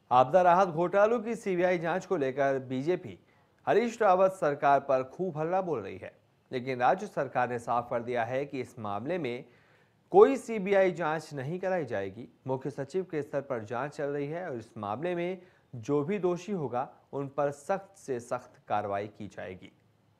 आपदा राहत घोटालों की सीबीआई जांच को लेकर बीजेपी हरीश रावत सरकार पर खूब हल्ला बोल रही है, लेकिन राज्य सरकार ने साफ कर दिया है कि इस मामले में कोई सीबीआई जांच नहीं कराई जाएगी। मुख्य सचिव के स्तर पर जांच चल रही है और इस मामले में जो भी दोषी होगा उन पर सख्त से सख्त कार्रवाई की जाएगी।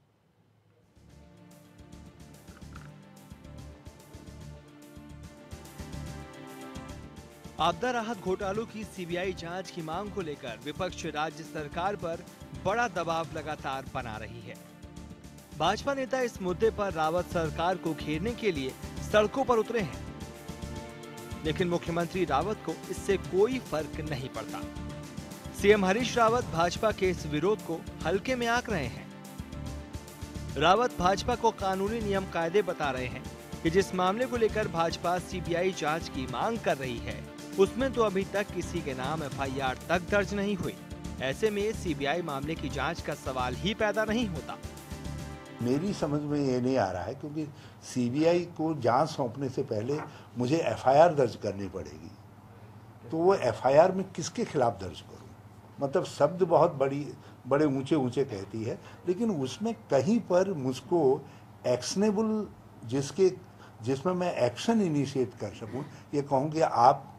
आपदा राहत घोटालों की सीबीआई जांच की मांग को लेकर विपक्ष राज्य सरकार पर बड़ा दबाव लगातार बना रही है। भाजपा नेता इस मुद्दे पर रावत सरकार को घेरने के लिए सड़कों पर उतरे हैं, लेकिन मुख्यमंत्री रावत को इससे कोई फर्क नहीं पड़ता। सीएम हरीश रावत भाजपा के इस विरोध को हल्के में आंक रहे हैं। रावत भाजपा को कानूनी नियम कायदे बता रहे हैं कि जिस मामले को लेकर भाजपा सीबीआई जांच की मांग कर रही है उसमें तो अभी तक किसी के नाम एफआईआर तक दर्ज नहीं हुई। ऐसे में सीबीआई मामले की जांच का सवाल ही पैदा नहीं होता। मेरी समझ में ये नहीं आ रहा है, क्योंकि सीबीआई को जांच सौंपने से पहले मुझे एफआईआर दर्ज करनी पड़ेगी, तो वो एफआईआर में किसके खिलाफ दर्ज करूं? मतलब शब्द बहुत बड़े ऊंचे ऊंचे कहती है, लेकिन उसमें कहीं पर मुझको एक्शनेबल जिसमें मैं एक्शन इनिशिएट कर सकूं, ये कहूं कि आप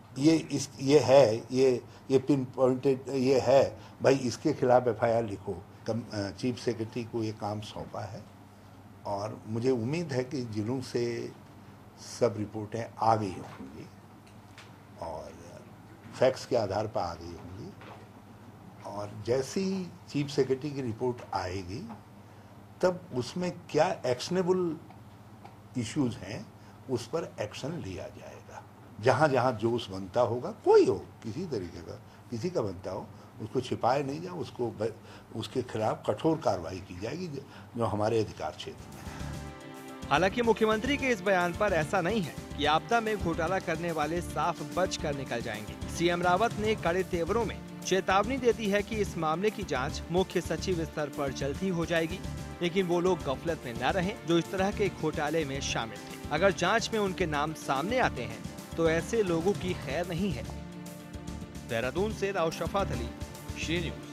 ये पिन पॉइंटेड ये है भाई, इसके खिलाफ एफआईआर लिखो। चीफ सेक्रेटरी को ये काम सौंपा है और मुझे उम्मीद है कि जिलों से सब रिपोर्टें आ गई होंगी और फैक्ट्स के आधार पर आ गई होंगी, और जैसी चीफ सेक्रेटरी की रिपोर्ट आएगी तब उसमें क्या एक्शनेबल इश्यूज हैं उस पर एक्शन लिया जाएगा। जहाँ जहाँ जोश बनता होगा, कोई हो किसी तरीके का, किसी का बनता हो, उसको छिपाए नहीं जाए, उसके खिलाफ कठोर कार्रवाई की जाएगी जो हमारे अधिकार क्षेत्र में है। हालांकि मुख्यमंत्री के इस बयान पर ऐसा नहीं है कि आपदा में घोटाला करने वाले साफ बच कर निकल जाएंगे। सीएम रावत ने कड़े तेवरों में चेतावनी दे दी है कि इस मामले की जांच मुख्य सचिव स्तर पर जल्द ही हो जाएगी, लेकिन वो लोग गफलत में न रहें जो इस तरह के घोटाले में शामिल थे। अगर जांच में उनके नाम सामने आते हैं तो ऐसे लोगों की खैर नहीं है। देहरादून से राव शफात अली, श्री न्यूज़।